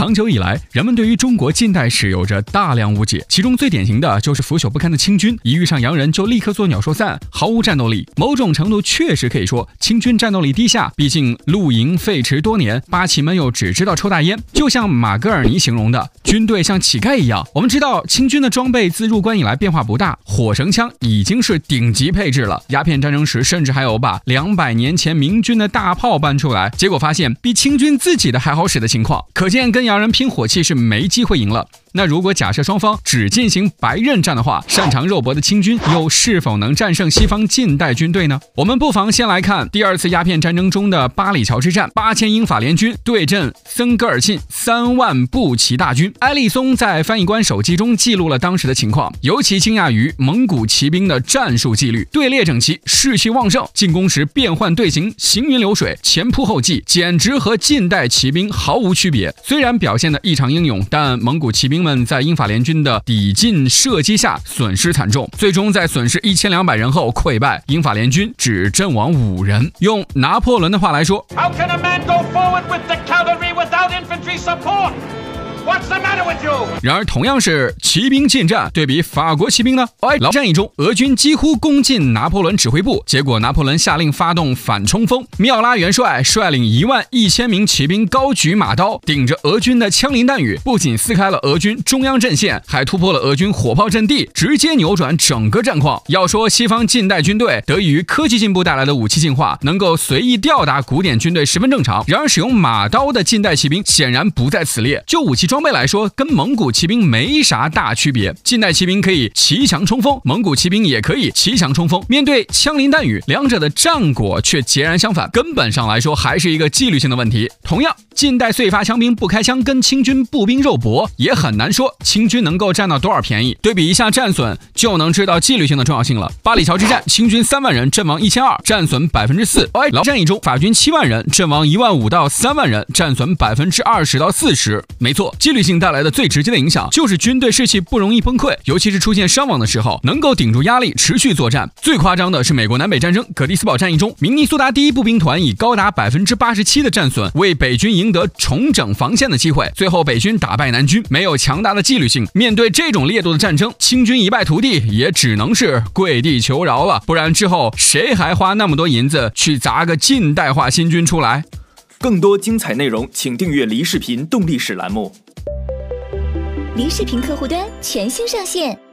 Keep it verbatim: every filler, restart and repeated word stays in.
长久以来，人们对于中国近代史有着大量误解，其中最典型的就是腐朽不堪的清军，一遇上洋人就立刻做鸟兽散，毫无战斗力。某种程度确实可以说清军战斗力低下，毕竟露营废弛多年，八旗们又只知道抽大烟。就像马格尔尼形容的，军队像乞丐一样。我们知道清军的装备自入关以来变化不大，火绳枪已经是顶级配置了，鸦片战争时甚至还有把两百年前明军的大炮搬出来，结果发现比清军自己的还好使的情况，可见跟洋人拼火器是没机会赢了。那如果假设双方只进行白刃战的话，擅长肉搏的清军又是否能战胜西方近代军队呢？我们不妨先来看第二次鸦片战争中的巴里桥之战，八千英法联军对阵森格尔沁三万步骑大军。埃利松在翻译官手记中记录了当时的情况，尤其惊讶于蒙古骑兵的战术纪律，队列整齐，士气旺盛，进攻时变换队形，行云流水，前仆后继，简直和近代骑兵毫无区别。虽然表现得异常英勇，但蒙古骑兵们在英法联军的抵近射击下损失惨重，最终在损失一千两百人后溃败，英法联军只阵亡五人。用拿破仑的话来说 How can a man go forward with the cavalry without infantry support? What's the matter with you? 然而同样是骑兵进战，对比法国骑兵呢？哎，老战役中，俄军几乎攻进拿破仑指挥部，结果拿破仑下令发动反冲锋，缪拉元帅率领一万一千名骑兵高举马刀，顶着俄军的枪林弹雨，不仅撕开了俄军中央阵线，还突破了俄军火炮阵地，直接扭转整个战况。要说西方近代军队得益于科技进步带来的武器进化，能够随意吊打古典军队十分正常。然而使用马刀的近代骑兵显然不在此列，就武器装备来说，跟蒙古骑兵没啥大区别。近代骑兵可以骑墙冲锋，蒙古骑兵也可以骑墙冲锋。面对枪林弹雨，两者的战果却截然相反，根本上来说还是一个纪律性的问题。同样，近代碎发枪兵不开枪，跟清军步兵肉搏，也很难说清军能够占到多少便宜。对比一下战损，就能知道纪律性的重要性了。巴里桥之战，清军三万人，阵亡一千二，战损百分之四。而老战役中，法军七万人，阵亡一万五到三万人，战损百分之二十到四十。没错，纪律性带来的最直接的影响就是军队士气不容易崩溃，尤其是出现伤亡的时候，能够顶住压力持续作战。最夸张的是美国南北战争葛蒂斯堡战役中，明尼苏达第一步兵团以高达百分之八十七的战损为北军赢得重整防线的机会，最后北军打败南军。没有强大的纪律性，面对这种烈度的战争，清军一败涂地，也只能是跪地求饶了，不然之后谁还花那么多银子去砸个近代化新军出来？ 更多精彩内容请订阅梨视频动力史栏目。 梨视频客户端全新上线，